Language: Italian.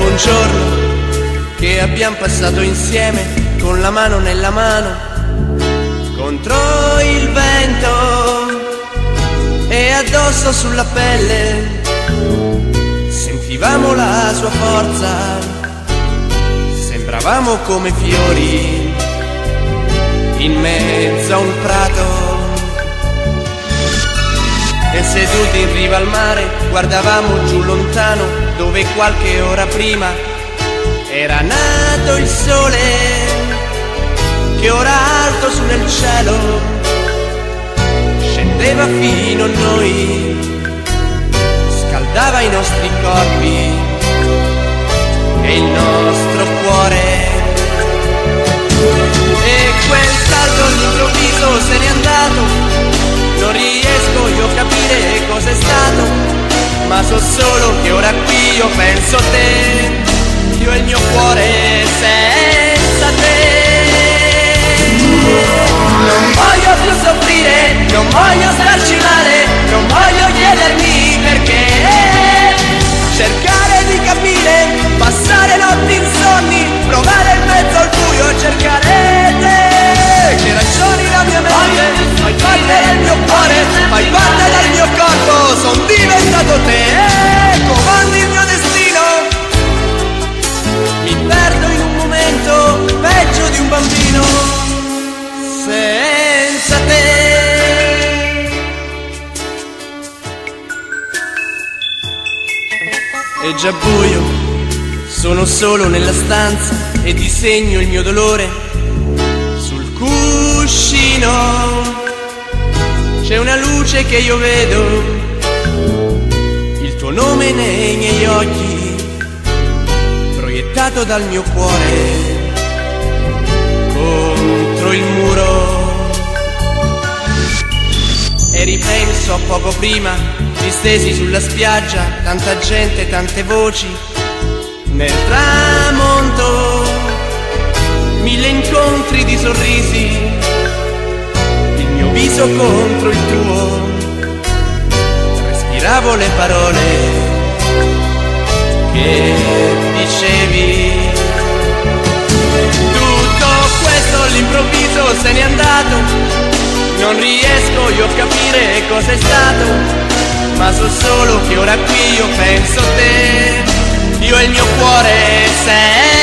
un giorno che abbiamo passato insieme, con la mano nella mano, contro il vento e addosso sulla pelle. Sentivamo la sua forza, sembravamo come fiori in mezzo a un prato. E seduti in riva al mare guardavamo giù lontano, dove qualche ora prima era nato il sole, che ora alto su nel cielo scendeva fino a noi, scaldava i nostri corpi e il nostro cuore. E quel salto all'improvviso se n'è andato, non riesco io a capire cos'è stato, ma so solo che ora qui io penso a te, io e il mio cuore senza te. Non voglio più soffrire, non voglio starci male, non voglio chiedermi perché, cercare di capire, passare notti insonni, provare in mezzo al buio e cercare te. Che ragioni la mia mente, fai parte del mio cuore, fai parte del mio corpo, son diventato te, comandi il mio destino. Mi perdo in un momento, peggio di un bambino, senza te. È già buio, sono solo nella stanza e disegno il mio dolore sul cuscino. C'è una luce che io vedo, il tuo nome nei miei occhi, proiettato dal mio cuore contro il muro. E ripenso a poco prima, distesi sulla spiaggia, tanta gente, tante voci, nel tramonto, mille incontri di sorrisi, il mio viso contro il tuo, respiravo le parole che dicevi. Tutto questo all'improvviso se n'è andato, non riesco io a capire cos'è stato, ma so solo che ora qui io penso a te, io e il mio cuore sei.